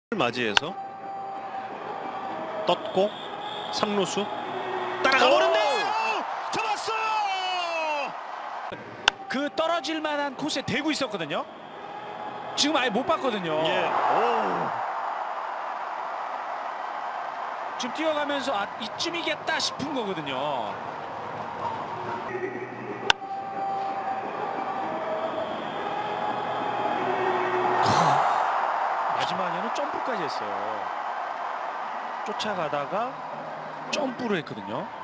맞이해서 떴고 3루수 따라가 보는데 잡았어요. 그 떨어질 만한 코스에 대고 있었거든요. 지금 아예 못 봤거든요. 예. 오. 지금 뛰어가면서 이쯤이겠다 싶은 거거든요. 마지막에는 점프까지 했어요. 쫓아가다가 점프를 했거든요.